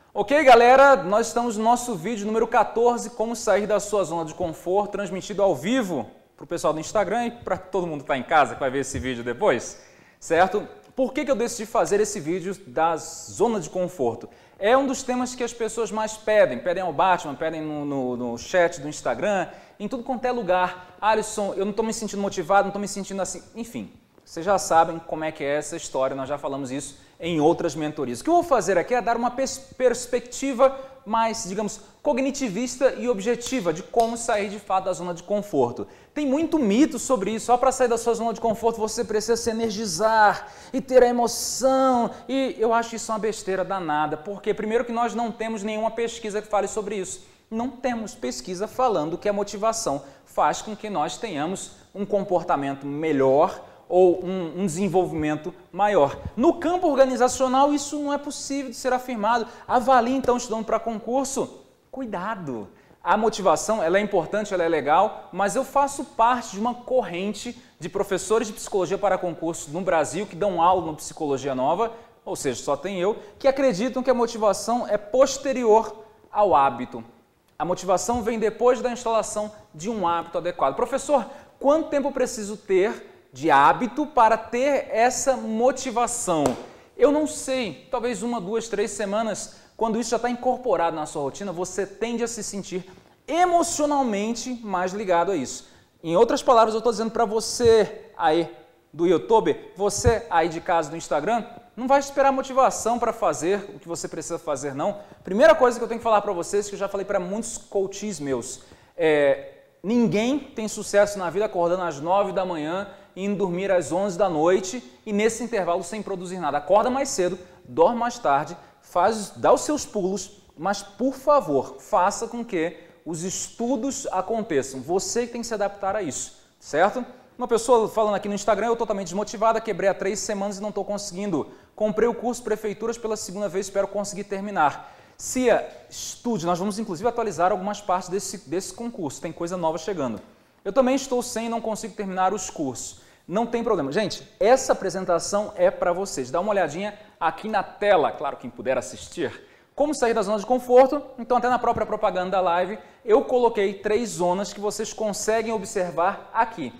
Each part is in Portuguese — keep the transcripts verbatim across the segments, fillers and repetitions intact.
Ok, galera, nós estamos no nosso vídeo número quatorze, como sair da sua zona de conforto, transmitido ao vivo para o pessoal do Instagram e para todo mundo que está em casa que vai ver esse vídeo depois, certo? Por que que eu decidi fazer esse vídeo da zona de conforto? É um dos temas que as pessoas mais pedem, pedem ao Batman, pedem no, no, no chat do Instagram, em tudo quanto é lugar. Alisson, eu não estou me sentindo motivado, não estou me sentindo assim, enfim. Vocês já sabem como é que é essa história, nós já falamos isso em outras mentorias. O que eu vou fazer aqui é dar uma pers perspectiva mais, digamos, cognitivista e objetiva de como sair de fato da zona de conforto. Tem muito mito sobre isso, só para sair da sua zona de conforto você precisa se energizar e ter a emoção, e eu acho isso uma besteira danada, porque primeiro que nós não temos nenhuma pesquisa que fale sobre isso. Não temos pesquisa falando que a motivação faz com que nós tenhamos um comportamento melhor, ou um, um desenvolvimento maior. No campo organizacional, isso não é possível de ser afirmado. Avalie, então, estudando para concurso. Cuidado! A motivação ela é importante, ela é legal, mas eu faço parte de uma corrente de professores de psicologia para concurso no Brasil que dão aula no Psicologia Nova, ou seja, só tem eu, que acreditam que a motivação é posterior ao hábito. A motivação vem depois da instalação de um hábito adequado. Professor, quanto tempo eu preciso ter de hábito para ter essa motivação? Eu não sei, talvez uma, duas, três semanas, quando isso já está incorporado na sua rotina, você tende a se sentir emocionalmente mais ligado a isso. Em outras palavras, eu estou dizendo para você aí do YouTube, você aí de casa do Instagram, não vai esperar motivação para fazer o que você precisa fazer, não. Primeira coisa que eu tenho que falar para vocês, que eu já falei para muitos coaches meus, é ninguém tem sucesso na vida acordando às nove da manhã, indo dormir às onze da noite e nesse intervalo sem produzir nada. Acorda mais cedo, dorme mais tarde, faz, dá os seus pulos, mas por favor, faça com que os estudos aconteçam. Você tem que se adaptar a isso, certo? Uma pessoa falando aqui no Instagram, eu totalmente desmotivada, quebrei há três semanas e não estou conseguindo. Comprei o curso Prefeituras pela segunda vez, espero conseguir terminar. Cia, estude, nós vamos inclusive atualizar algumas partes desse, desse concurso, tem coisa nova chegando. Eu também estou sem e não consigo terminar os cursos. Não tem problema. Gente, essa apresentação é para vocês. Dá uma olhadinha aqui na tela, claro, quem puder assistir. Como sair da zona de conforto? Então, até na própria propaganda da live, eu coloquei três zonas que vocês conseguem observar aqui.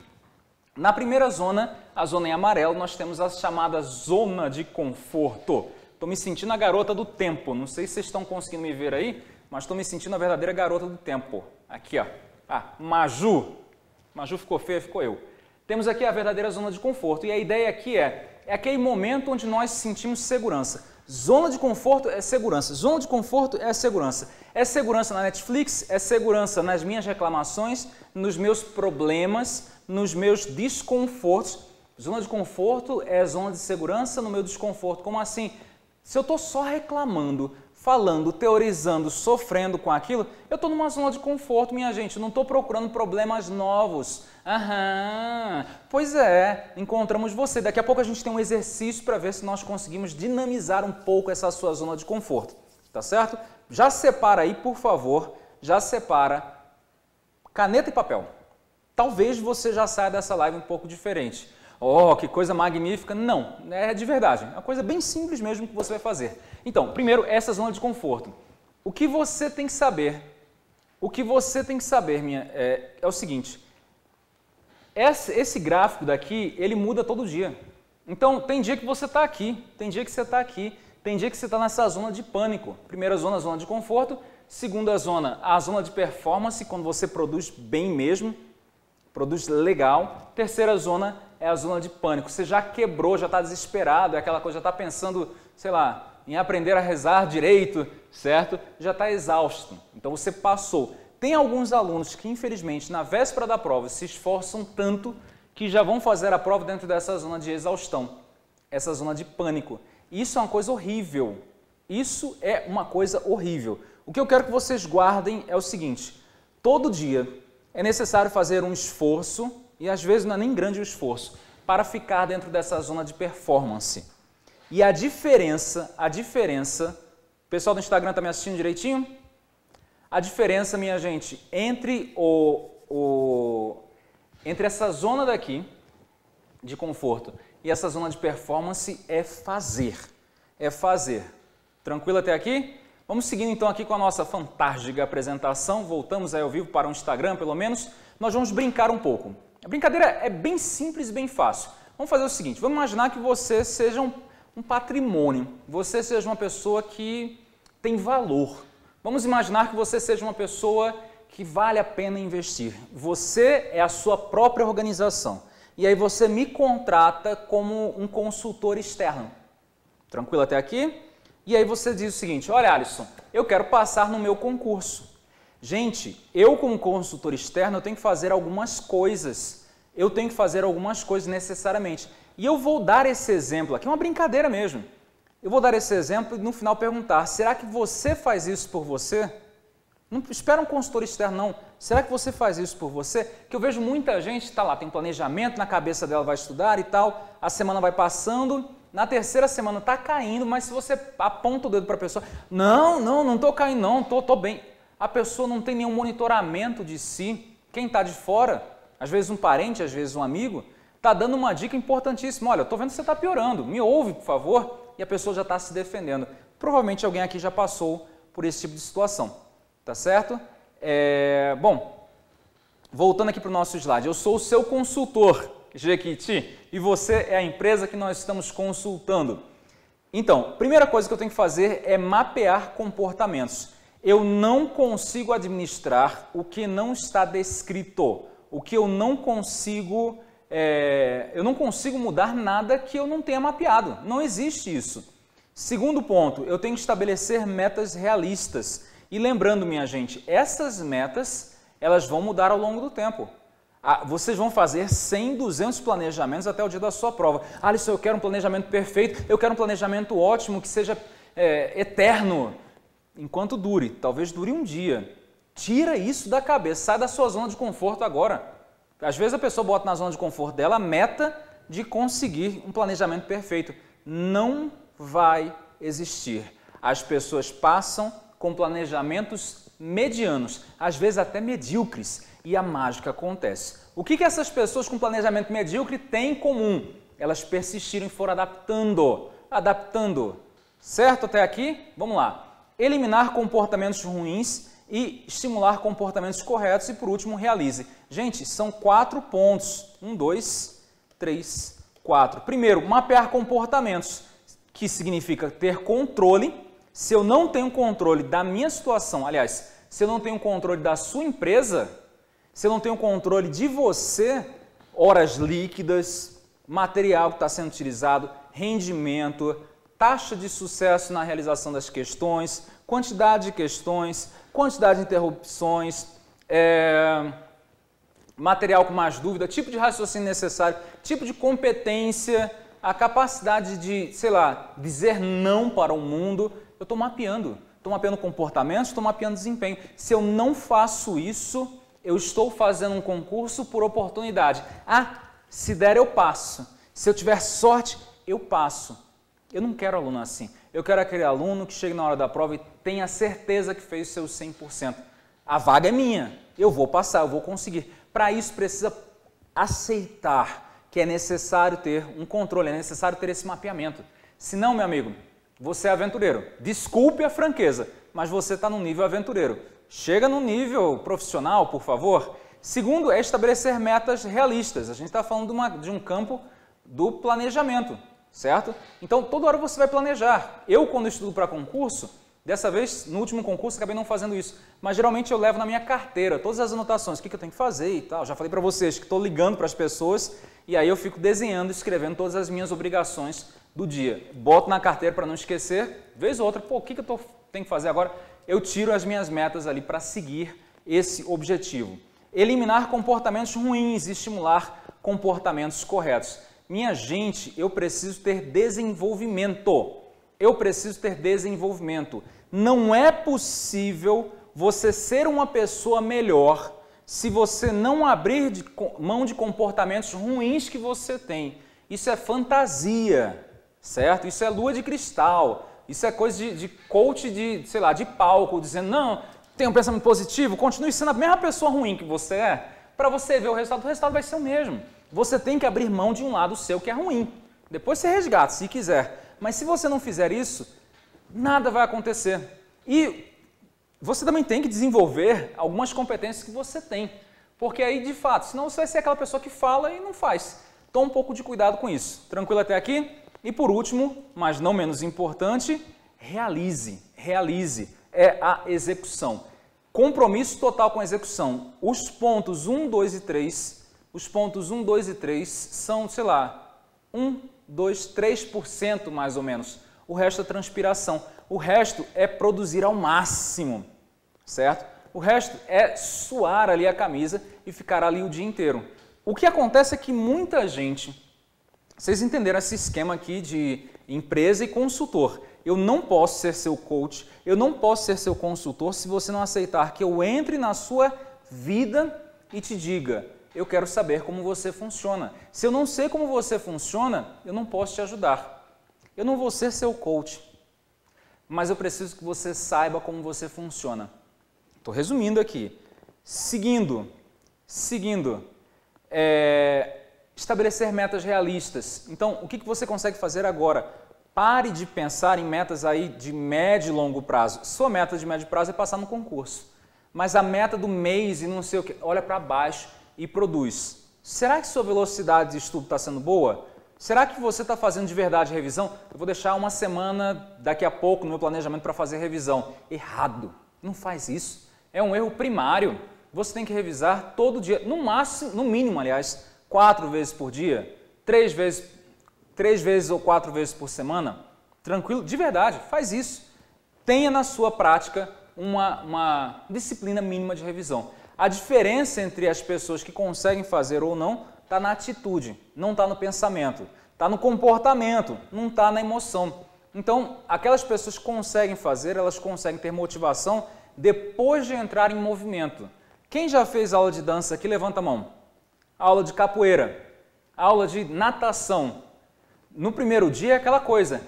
Na primeira zona, a zona em amarelo, nós temos a chamada zona de conforto. Estou me sentindo a garota do tempo. Não sei se vocês estão conseguindo me ver aí, mas estou me sentindo a verdadeira garota do tempo. Aqui, ó. Ah, Maju. Maju ficou feia, ficou eu. Temos aqui a verdadeira zona de conforto. E a ideia aqui é, é aquele momento onde nós sentimos segurança. Zona de conforto é segurança. Zona de conforto é segurança. É segurança na Netflix, é segurança nas minhas reclamações, nos meus problemas, nos meus desconfortos. Zona de conforto é zona de segurança no meu desconforto. Como assim? Se eu estou só reclamando, falando, teorizando, sofrendo com aquilo, eu estou numa zona de conforto, minha gente. Eu não estou procurando problemas novos. Aham, pois é, encontramos você. Daqui a pouco a gente tem um exercício para ver se nós conseguimos dinamizar um pouco essa sua zona de conforto. Tá certo? Já separa aí, por favor, já separa caneta e papel. Talvez você já saia dessa live um pouco diferente. Oh, que coisa magnífica. Não, é de verdade. É uma coisa bem simples mesmo que você vai fazer. Então, primeiro, essa zona de conforto. O que você tem que saber, o que você tem que saber, minha, é, é o seguinte. Esse, esse gráfico daqui, ele muda todo dia. Então, tem dia que você está aqui, tem dia que você está aqui, tem dia que você está nessa zona de pânico. Primeira zona, zona de conforto. Segunda zona, a zona de performance, quando você produz bem mesmo, produz legal. Terceira zona é a zona de pânico. Você já quebrou, já está desesperado, é aquela coisa, já está pensando, sei lá, em aprender a rezar direito, certo? Já está exausto. Então você passou. Tem alguns alunos que, infelizmente, na véspera da prova, se esforçam tanto que já vão fazer a prova dentro dessa zona de exaustão, essa zona de pânico. Isso é uma coisa horrível. Isso é uma coisa horrível. O que eu quero que vocês guardem é o seguinte: todo dia é necessário fazer um esforço, e às vezes não é nem grande o esforço, para ficar dentro dessa zona de performance. E a diferença, a diferença, o pessoal do Instagram está me assistindo direitinho? A diferença, minha gente, entre, o, o, entre essa zona daqui de conforto e essa zona de performance é fazer. É fazer. Tranquilo até aqui? Vamos seguindo então aqui com a nossa fantástica apresentação. Voltamos aí ao vivo para o Instagram, pelo menos. Nós vamos brincar um pouco. A brincadeira é bem simples e bem fácil. Vamos fazer o seguinte, vamos imaginar que você seja um, um patrimônio, você seja uma pessoa que tem valor. Vamos imaginar que você seja uma pessoa que vale a pena investir. Você é a sua própria organização. E aí você me contrata como um consultor externo. Tranquilo até aqui? E aí você diz o seguinte, olha Alisson, eu quero passar no meu concurso. Gente, eu como consultor externo eu tenho que fazer algumas coisas. Eu tenho que fazer algumas coisas necessariamente. E eu vou dar esse exemplo aqui, é uma brincadeira mesmo. Eu vou dar esse exemplo e no final perguntar, será que você faz isso por você? Não espera um consultor externo não. Será que você faz isso por você? Que eu vejo muita gente, está lá, tem um planejamento na cabeça dela, vai estudar e tal, a semana vai passando, na terceira semana está caindo, mas se você aponta o dedo para a pessoa, não, não, não estou caindo não, estou tô, tô bem. A pessoa não tem nenhum monitoramento de si. Quem está de fora, às vezes um parente, às vezes um amigo, está dando uma dica importantíssima. Olha, eu estou vendo que você está piorando, me ouve, por favor. E a pessoa já está se defendendo. Provavelmente alguém aqui já passou por esse tipo de situação, tá certo? É... Bom, voltando aqui para o nosso slide, eu sou o seu consultor, Jequiti, e você é a empresa que nós estamos consultando. Então, primeira coisa que eu tenho que fazer é mapear comportamentos. Eu não consigo administrar o que não está descrito, o que eu não consigo, é, eu não consigo mudar nada que eu não tenha mapeado. Não existe isso. Segundo ponto, eu tenho que estabelecer metas realistas. E lembrando, minha gente, essas metas, elas vão mudar ao longo do tempo. Ah, vocês vão fazer cem, duzentos planejamentos até o dia da sua prova. Alisson, eu quero um planejamento perfeito, eu quero um planejamento ótimo, que seja é, eterno. Enquanto dure, talvez dure um dia. Tira isso da cabeça, sai da sua zona de conforto agora. Às vezes a pessoa bota na zona de conforto dela a meta de conseguir um planejamento perfeito. Não vai existir. As pessoas passam com planejamentos medianos, às vezes até medíocres, e a mágica acontece. O que que essas pessoas com planejamento medíocre têm em comum? Elas persistiram e foram adaptando, adaptando. Certo até aqui? Vamos lá. Eliminar comportamentos ruins e estimular comportamentos corretos e, por último, realize. Gente, são quatro pontos. Um, dois, três, quatro. Primeiro, mapear comportamentos, que significa ter controle. Se eu não tenho controle da minha situação, aliás, se eu não tenho controle da sua empresa, se eu não tenho controle de você, horas líquidas, material que está sendo utilizado, rendimento, taxa de sucesso na realização das questões, quantidade de questões, quantidade de interrupções, é, material com mais dúvida, tipo de raciocínio necessário, tipo de competência, a capacidade de, sei lá, dizer não para o mundo. Eu estou mapeando, estou mapeando comportamentos, estou mapeando desempenho. Se eu não faço isso, eu estou fazendo um concurso por oportunidade. Ah, se der eu passo. Se eu tiver sorte, eu passo. Eu não quero aluno assim. Eu quero aquele aluno que chegue na hora da prova e tenha certeza que fez o seu cem por cento. A vaga é minha, eu vou passar, eu vou conseguir. Para isso precisa aceitar que é necessário ter um controle, é necessário ter esse mapeamento. Senão, meu amigo, você é aventureiro. Desculpe a franqueza, mas você está no nível aventureiro. Chega no nível profissional, por favor. Segundo, é estabelecer metas realistas. A gente está falando de, uma, de um campo do planejamento, certo? Então, toda hora você vai planejar. Eu, quando estudo para concurso, dessa vez, no último concurso, acabei não fazendo isso. Mas, geralmente, eu levo na minha carteira todas as anotações, o que, que eu tenho que fazer e tal. Já falei para vocês que estou ligando para as pessoas e aí eu fico desenhando, escrevendo todas as minhas obrigações do dia. Boto na carteira para não esquecer. Vez ou outra, pô, o que, que eu tô, tenho que fazer agora? Eu tiro as minhas metas ali para seguir esse objetivo. Eliminar comportamentos ruins e estimular comportamentos corretos. Minha gente, eu preciso ter desenvolvimento. Eu preciso ter desenvolvimento. Não é possível você ser uma pessoa melhor se você não abrir de mão de comportamentos ruins que você tem. Isso é fantasia, certo? Isso é lua de cristal. Isso é coisa de, de coach de, sei lá, de palco, dizendo, não, tem um pensamento positivo, continue sendo a mesma pessoa ruim que você é, para você ver o resultado, o resultado vai ser o mesmo. Você tem que abrir mão de um lado seu que é ruim. Depois você resgata, se quiser. Mas se você não fizer isso, nada vai acontecer. E você também tem que desenvolver algumas competências que você tem. Porque aí, de fato, senão você vai ser aquela pessoa que fala e não faz. Toma um pouco de cuidado com isso. Tranquilo até aqui? E por último, mas não menos importante, realize. Realize. É a execução. Compromisso total com a execução. Os pontos um, dois e três, os pontos um, dois e três são, sei lá, um, dois, três por cento mais ou menos. O resto é transpiração. O resto é produzir ao máximo, certo? O resto é suar ali a camisa e ficar ali o dia inteiro. O que acontece é que muita gente, vocês entenderam esse esquema aqui de empresa e consultor. Eu não posso ser seu coach, eu não posso ser seu consultor se você não aceitar que eu entre na sua vida e te diga, eu quero saber como você funciona. Se eu não sei como você funciona, eu não posso te ajudar. Eu não vou ser seu coach, mas eu preciso que você saiba como você funciona. Estou resumindo aqui. Seguindo, seguindo, é, estabelecer metas realistas. Então, o que, que você consegue fazer agora? Pare de pensar em metas aí de médio e longo prazo. Sua meta de médio prazo é passar no concurso. Mas a meta do mês e não sei o que, olha para baixo e produz. Será que sua velocidade de estudo está sendo boa? Será que você está fazendo de verdade revisão? Eu vou deixar uma semana daqui a pouco no meu planejamento para fazer revisão. Errado. Não faz isso. É um erro primário. Você tem que revisar todo dia, no máximo, no mínimo, aliás, quatro vezes por dia, três vezes, três vezes ou quatro vezes por semana. Tranquilo? De verdade, faz isso. Tenha na sua prática uma, uma disciplina mínima de revisão. A diferença entre as pessoas que conseguem fazer ou não está na atitude, não está no pensamento, está no comportamento, não está na emoção. Então, aquelas pessoas que conseguem fazer, elas conseguem ter motivação depois de entrar em movimento. Quem já fez aula de dança aqui, levanta a mão. Aula de capoeira, aula de natação. No primeiro dia é aquela coisa.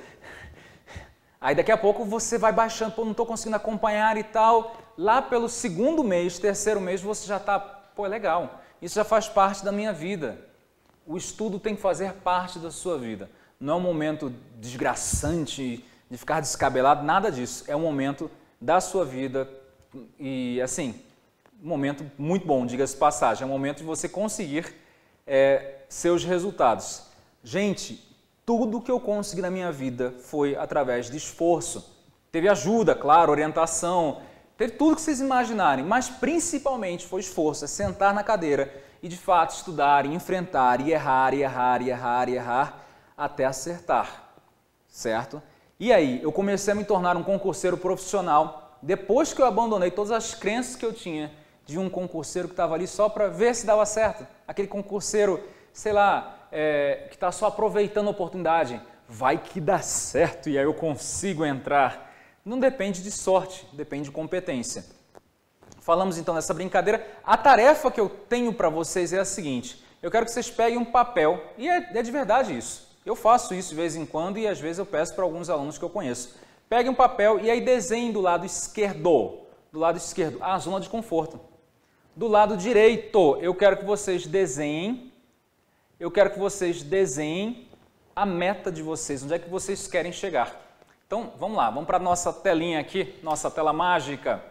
Aí daqui a pouco você vai baixando, pô, não estou conseguindo acompanhar e tal. Lá pelo segundo mês, terceiro mês, você já está, pô, é legal. Isso já faz parte da minha vida. O estudo tem que fazer parte da sua vida. Não é um momento desgraçante de ficar descabelado, nada disso. É um momento da sua vida e, assim, um momento muito bom, diga-se passagem. É um momento de você conseguir é, seus resultados. Gente, tudo que eu consegui na minha vida foi através de esforço. Teve ajuda, claro, orientação, teve tudo que vocês imaginarem, mas principalmente foi esforço, é sentar na cadeira e de fato estudar, e enfrentar, e errar, e errar, e errar, e errar, até acertar, certo? E aí, eu comecei a me tornar um concurseiro profissional, depois que eu abandonei todas as crenças que eu tinha de um concurseiro que estava ali só para ver se dava certo, aquele concurseiro, sei lá, é, que está só aproveitando a oportunidade, vai que dá certo e aí eu consigo entrar. Não depende de sorte, depende de competência. Falamos então dessa brincadeira. A tarefa que eu tenho para vocês é a seguinte, eu quero que vocês peguem um papel, e é, é de verdade isso, eu faço isso de vez em quando e às vezes eu peço para alguns alunos que eu conheço. Peguem um papel e aí desenhem do lado esquerdo, do lado esquerdo, a zona de conforto. Do lado direito, eu quero que vocês desenhem, eu quero que vocês desenhem a meta de vocês, onde é que vocês querem chegar. Então, vamos lá, vamos para a nossa telinha aqui, nossa tela mágica.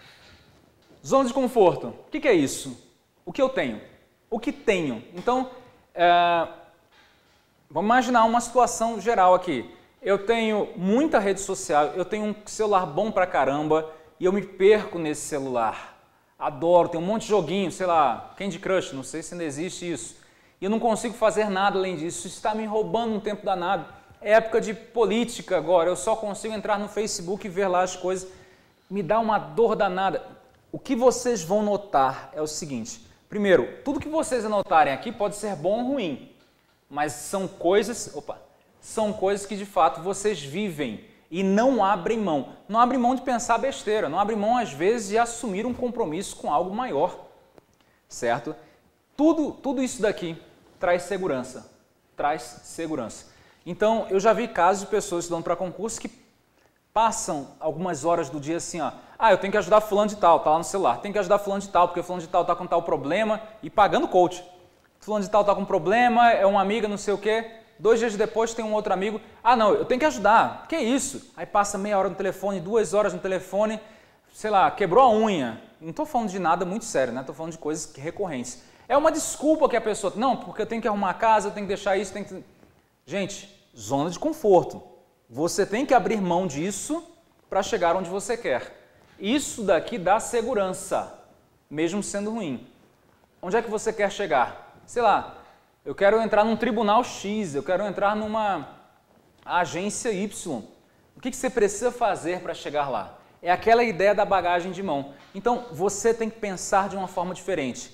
Zona de conforto, o que, que é isso? O que eu tenho? O que tenho? Então, é, vamos imaginar uma situação geral aqui. Eu tenho muita rede social, eu tenho um celular bom pra caramba e eu me perco nesse celular. Adoro, tem um monte de joguinho, sei lá, Candy Crush, não sei se ainda existe isso. E eu não consigo fazer nada além disso, isso está me roubando um tempo danado. É época de política agora, eu só consigo entrar no Facebook e ver lá as coisas. Me dá uma dor danada. O que vocês vão notar é o seguinte. Primeiro, tudo que vocês anotarem aqui pode ser bom ou ruim. Mas são coisas, opa, são coisas que de fato vocês vivem e não abrem mão. Não abrem mão de pensar besteira, não abrem mão às vezes de assumir um compromisso com algo maior. Certo? Tudo, tudo isso daqui traz segurança. Traz segurança. Então, eu já vi casos de pessoas estudando para concurso que passam algumas horas do dia assim, ó, ah, eu tenho que ajudar fulano de tal, tá lá no celular, tenho que ajudar fulano de tal, porque fulano de tal tá com tal problema, e pagando coach. Fulano de tal tá com problema, é uma amiga, não sei o quê, dois dias depois tem um outro amigo, ah não, eu tenho que ajudar, que isso? Aí passa meia hora no telefone, duas horas no telefone, sei lá, quebrou a unha. Não estou falando de nada muito sério, né? Estou falando de coisas recorrentes. É uma desculpa que a pessoa, não, porque eu tenho que arrumar a casa, eu tenho que deixar isso, tenho que... Gente, zona de conforto. Você tem que abrir mão disso para chegar onde você quer. Isso daqui dá segurança, mesmo sendo ruim. Onde é que você quer chegar? Sei lá, eu quero entrar num tribunal X, eu quero entrar numa agência Y. O que você precisa fazer para chegar lá? É aquela ideia da bagagem de mão. Então, você tem que pensar de uma forma diferente.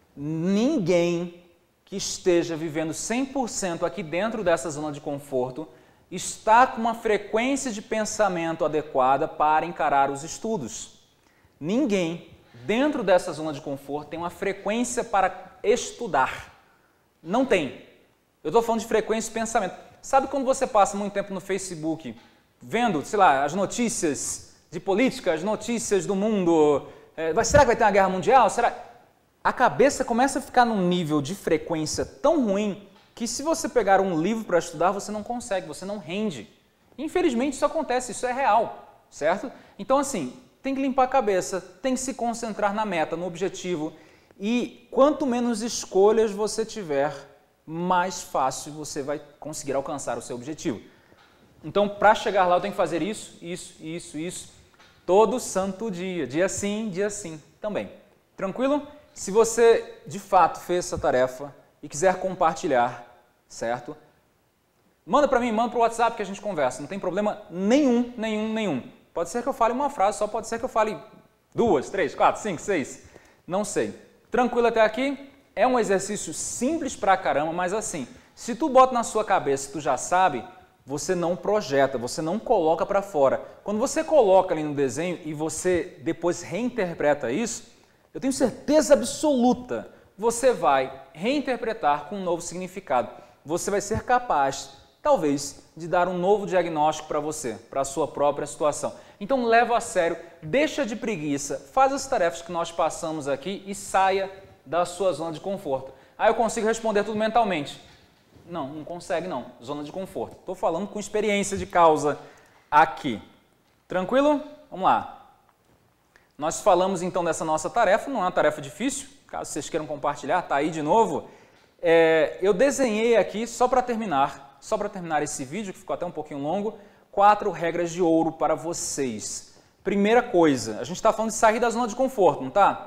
Ninguém que esteja vivendo cem por cento aqui dentro dessa zona de conforto está com uma frequência de pensamento adequada para encarar os estudos. Ninguém dentro dessa zona de conforto tem uma frequência para estudar. Não tem. Eu estou falando de frequência de pensamento. Sabe quando você passa muito tempo no Facebook vendo, sei lá, as notícias de política, as notícias do mundo, é, será que vai ter uma guerra mundial? Será? A cabeça começa a ficar num nível de frequência tão ruim que se você pegar um livro para estudar, você não consegue, você não rende. Infelizmente isso acontece, isso é real, certo? Então assim, tem que limpar a cabeça, tem que se concentrar na meta, no objetivo e quanto menos escolhas você tiver, mais fácil você vai conseguir alcançar o seu objetivo. Então, para chegar lá, eu tenho que fazer isso, isso, isso, isso, todo santo dia, dia sim, dia sim também. Tranquilo? Se você, de fato, fez essa tarefa e quiser compartilhar, certo? Manda para mim, manda para o WhatsApp que a gente conversa, não tem problema nenhum, nenhum, nenhum. Pode ser que eu fale uma frase, só pode ser que eu fale duas, três, quatro, cinco, seis, não sei. Tranquilo até aqui? É um exercício simples pra caramba, mas assim, se tu bota na sua cabeça que tu já sabe, você não projeta, você não coloca para fora. Quando você coloca ali no desenho e você depois reinterpreta isso, eu tenho certeza absoluta, você vai reinterpretar com um novo significado. Você vai ser capaz, talvez, de dar um novo diagnóstico para você, para a sua própria situação. Então leva a sério, deixa de preguiça, faz as tarefas que nós passamos aqui e saia da sua zona de conforto. Ah, eu consigo responder tudo mentalmente. Não, não consegue não, zona de conforto. Estou falando com experiência de causa aqui. Tranquilo? Vamos lá. Nós falamos então dessa nossa tarefa, não é uma tarefa difícil, caso vocês queiram compartilhar, está aí de novo. É, eu desenhei aqui, só para terminar, só para terminar esse vídeo, que ficou até um pouquinho longo, quatro regras de ouro para vocês. Primeira coisa, a gente está falando de sair da zona de conforto, não está?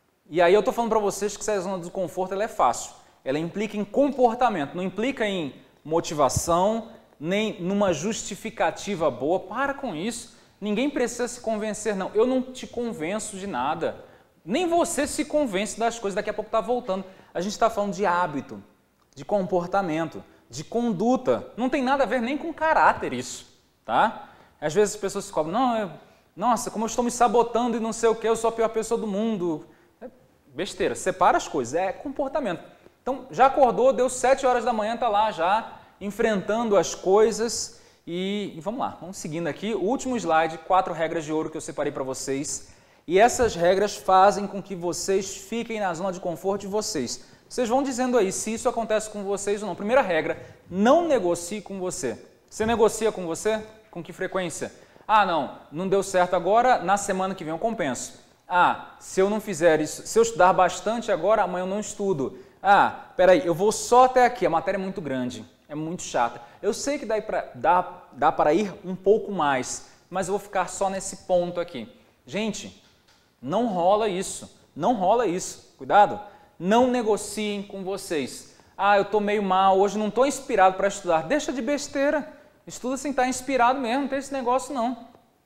E aí eu estou falando para vocês que essa zona de conforto ela é fácil. Ela implica em comportamento, não implica em motivação, nem numa justificativa boa. Para com isso. Ninguém precisa se convencer, não. Eu não te convenço de nada. Nem você se convence das coisas. Daqui a pouco está voltando. A gente está falando de hábito, de comportamento, de conduta. Não tem nada a ver nem com caráter isso, tá? Às vezes as pessoas se cobram, não, eu, nossa, como eu estou me sabotando e não sei o que, eu sou a pior pessoa do mundo. É besteira, separa as coisas, é comportamento. Então, já acordou, deu sete horas da manhã, está lá já enfrentando as coisas e, e vamos lá, vamos seguindo aqui. O último slide, quatro regras de ouro que eu separei para vocês. E essas regras fazem com que vocês fiquem na zona de conforto de vocês. Vocês vão dizendo aí se isso acontece com vocês ou não. Primeira regra, não negocie com você. Você negocia com você? Com que frequência? Ah, não, não deu certo agora, na semana que vem eu compenso. Ah, se eu não fizer isso, se eu estudar bastante agora, amanhã eu não estudo. Ah, peraí, eu vou só até aqui, a matéria é muito grande, é muito chata. Eu sei que dá, pra, dá, dá para ir um pouco mais, mas eu vou ficar só nesse ponto aqui. Gente, não rola isso, não rola isso, cuidado. Não negociem com vocês. Ah, eu estou meio mal, hoje não estou inspirado para estudar. Deixa de besteira, estuda sem estar inspirado mesmo, não tem esse negócio não,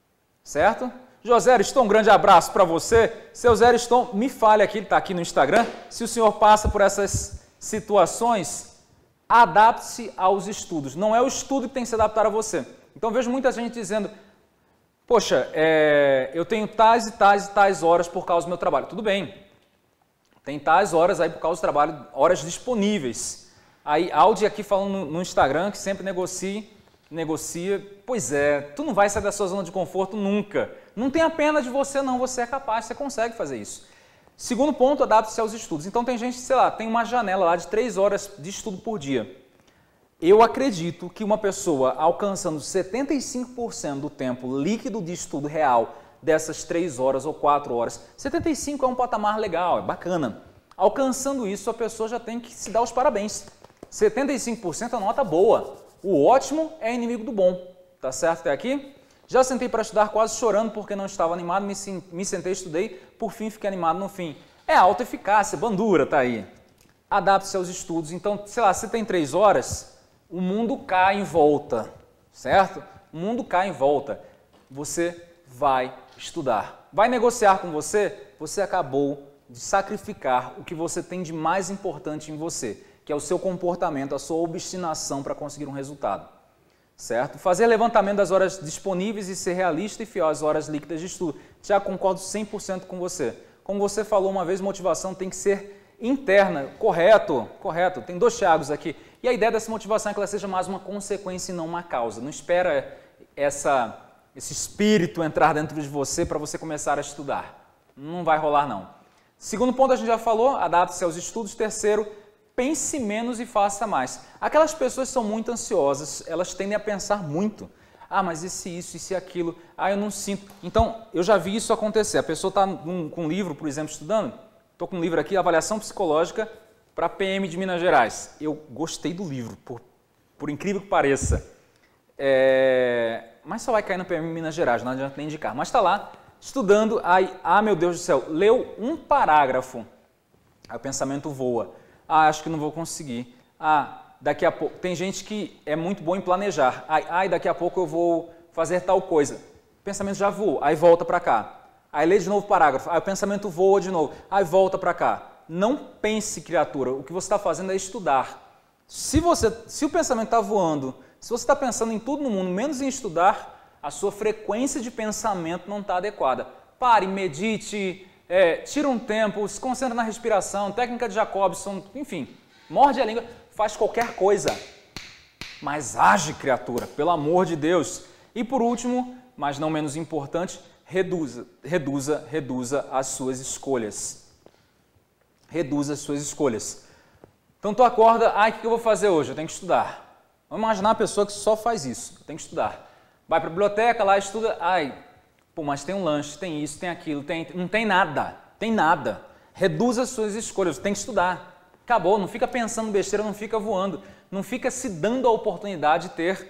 certo? José Ariston, um grande abraço para você. Seu Zé Ariston, me fale aqui, ele está aqui no Instagram, se o senhor passa por essas situações, adapte-se aos estudos. Não é o estudo que tem que se adaptar a você. Então, vejo muita gente dizendo, poxa, é, eu tenho tais e tais e tais horas por causa do meu trabalho. Tudo bem, tem tais horas aí por causa do trabalho, horas disponíveis. Aí, Audi aqui falando no, no Instagram que sempre negocie, negocia. Pois é, tu não vai sair da sua zona de conforto nunca. Não tenha pena de você não, você é capaz, você consegue fazer isso. Segundo ponto, adapte-se aos estudos. Então tem gente, sei lá, tem uma janela lá de três horas de estudo por dia. Eu acredito que uma pessoa alcançando setenta e cinco por cento do tempo líquido de estudo real dessas três horas ou quatro horas, setenta e cinco é um patamar legal, é bacana. Alcançando isso, a pessoa já tem que se dar os parabéns. setenta e cinco por cento é uma nota boa. O ótimo é inimigo do bom. Tá certo até aqui? Já sentei para estudar quase chorando porque não estava animado, me, me sentei, estudei, por fim fiquei animado no fim. É autoeficácia, bandura, tá aí. Adapte-se aos estudos. Então, sei lá, se tem três horas, o mundo cai em volta, certo? O mundo cai em volta. Você vai estudar. Vai negociar com você? Você acabou de sacrificar o que você tem de mais importante em você, que é o seu comportamento, a sua obstinação para conseguir um resultado, certo? Fazer levantamento das horas disponíveis e ser realista e fiel às horas líquidas de estudo. Já concordo cem por cento com você. Como você falou uma vez, motivação tem que ser interna, correto, correto. Tem dois Thiagos aqui. E a ideia dessa motivação é que ela seja mais uma consequência e não uma causa. Não espera essa, esse espírito entrar dentro de você para você começar a estudar. Não vai rolar, não. Segundo ponto, a gente já falou, adapte-se aos estudos. Terceiro, pense menos e faça mais. Aquelas pessoas que são muito ansiosas, elas tendem a pensar muito. Ah, mas esse isso, esse aquilo, ah, eu não sinto. Então, eu já vi isso acontecer. A pessoa está com um livro, por exemplo, estudando. Estou com um livro aqui, Avaliação Psicológica para P M de Minas Gerais. Eu gostei do livro, por, por incrível que pareça. É, mas só vai cair no P M de Minas Gerais, não adianta nem indicar. Mas está lá, estudando, aí, ah, meu Deus do céu, leu um parágrafo, aí o pensamento voa. Ah, acho que não vou conseguir. Ah, daqui a pouco... Tem gente que é muito bom em planejar. Ai, ai, daqui a pouco eu vou fazer tal coisa. O pensamento já voa, aí volta para cá. Aí lê de novo o parágrafo, aí o pensamento voa de novo, aí volta para cá. Não pense, criatura, o que você está fazendo é estudar. Se, você, se o pensamento está voando, se você está pensando em tudo no mundo, menos em estudar, a sua frequência de pensamento não está adequada. Pare, medite, é, tira um tempo, se concentra na respiração, técnica de Jacobson, enfim, morde a língua, faz qualquer coisa. Mas age, criatura, pelo amor de Deus. E por último, mas não menos importante, reduza, reduza, reduza as suas escolhas. Reduza as suas escolhas. Então tu acorda, ai, o que eu vou fazer hoje? Eu tenho que estudar. Vamos imaginar uma pessoa que só faz isso, eu tenho que estudar. Vai para a biblioteca, lá estuda, ai, pô, mas tem um lanche, tem isso, tem aquilo, tem, não tem nada, tem nada. Reduza as suas escolhas, tem que estudar. Acabou, não fica pensando besteira, não fica voando, não fica se dando a oportunidade de ter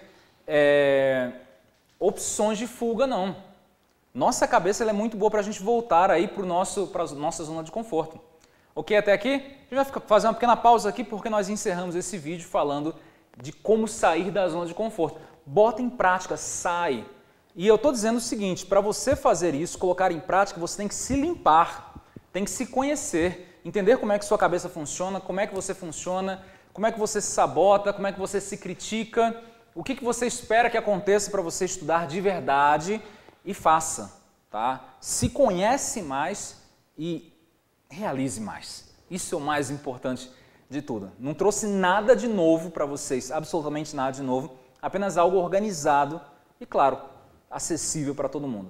é, opções de fuga, não. Nossa cabeça ela é muito boa para a gente voltar aí para a nossa zona de conforto. Ok, até aqui? A gente vai ficar, fazer uma pequena pausa aqui porque nós encerramos esse vídeo falando de como sair da zona de conforto. Bota em prática, sai. E eu estou dizendo o seguinte, para você fazer isso, colocar em prática, você tem que se limpar, tem que se conhecer, entender como é que sua cabeça funciona, como é que você funciona, como é que você se sabota, como é que você se critica, o que, que você espera que aconteça para você estudar de verdade e faça, tá? Se conhece mais e realize mais. Isso é o mais importante de tudo. Não trouxe nada de novo para vocês, absolutamente nada de novo, apenas algo organizado e, claro, acessível para todo mundo.